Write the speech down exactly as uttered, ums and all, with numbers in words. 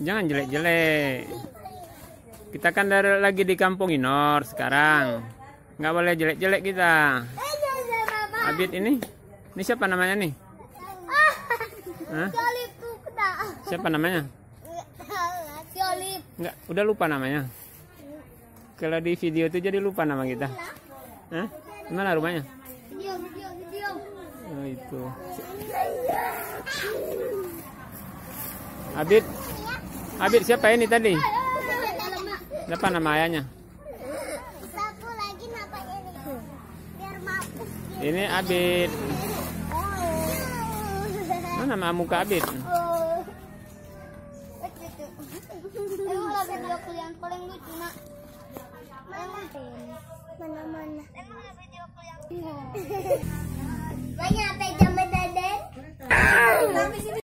Jangan jelek-jelek. Kita kan dari lagi di Kampung Inor sekarang. Nggak boleh jelek-jelek kita. Abid ini. Ini siapa namanya nih? Hah? Siapa namanya? Nggak, udah lupa namanya. Kalau di video itu jadi lupa nama kita. Hah? Mana rumahnya? Video, video, video. Oh, itu. Abid. Abid siapa ini tadi? Siapa nama ayahnya? Satu lagi namanya ini. Biar mampus. Ini Abid. Mana nama muka Abid? Emang lah video kalian paling lucu nak. Mana-mana. Emang lah video kalian. Banyak apa jam daden?